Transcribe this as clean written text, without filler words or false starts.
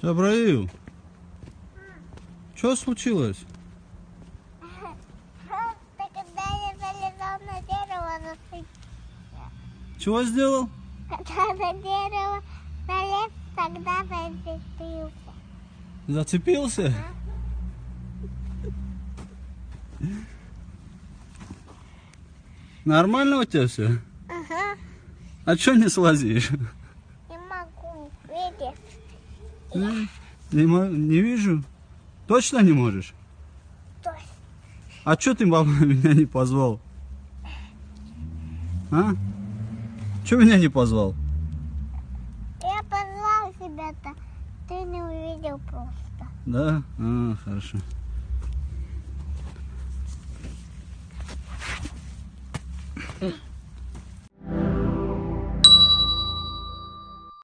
Джабраил, что случилось? Просто когда я залезал на дерево, зацепился. Чего сделал? Когда на дерево залез, тогда зацепился. Зацепился? Нормально у тебя все? Ага, А что не слазишь? не могу, видишь? Не вижу. Точно не можешь? Точно. А что ты, баба, меня не позвал? А? Что меня не позвал? Я позвал тебя-то, ты не увидел просто. Да? А, хорошо.